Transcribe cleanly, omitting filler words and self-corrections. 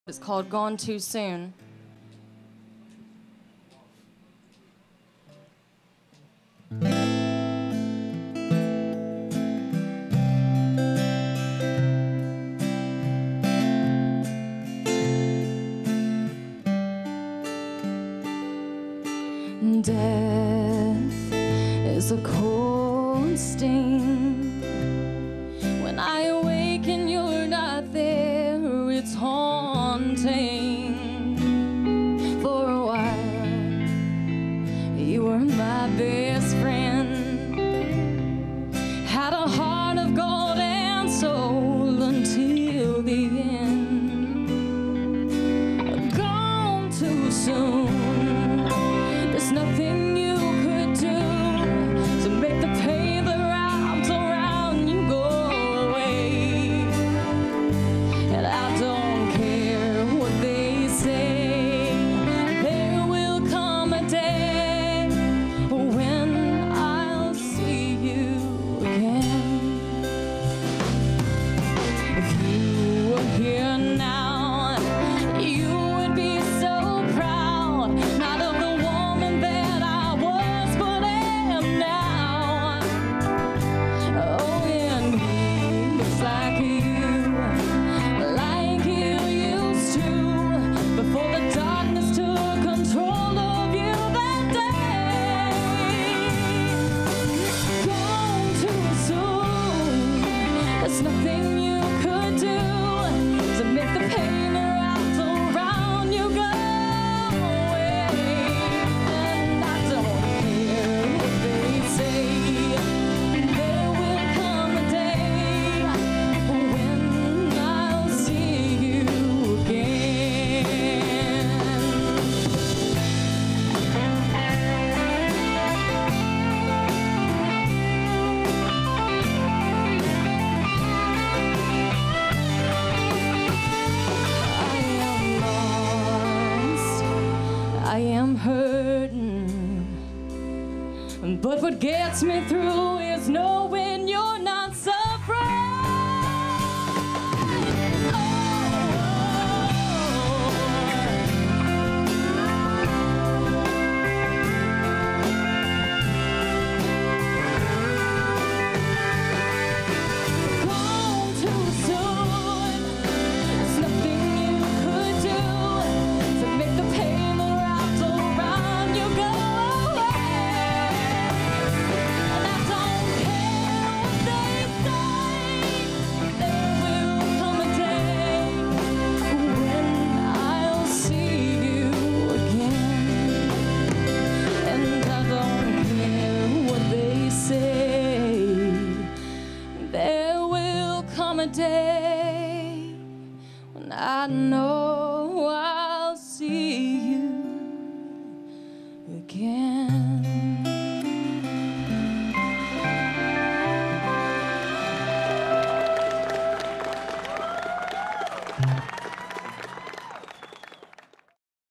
It's called Gone Too Soon. Death is a cold sting. When I awaken, you're not there. It's haunting. For a while, you were my best friend. Had a heart of gold and soul until the end. Gone too soon. There's nothing you could do to make the pain that wraps around you go away. And I don't care what they say. There will come a day when I'll see you again. If you were here now, you would be so proud, not of the woman that I was, but am now. Oh, and he looks like you used to, before the darkness took control of you that day. Gone too soon. There's nothing you could do to make the pain wrapped around you go away. And I don't care what they say. There will come a day when I'll see you again. I am lost, I am hurting, but what gets me through is knowing you're not suffering. Gone too soon. There's nothing you could do to make the pain that wraps around you go away. And I don't care what they say. There will come a day when I'll see you again. And I don't care what they say. There will come a day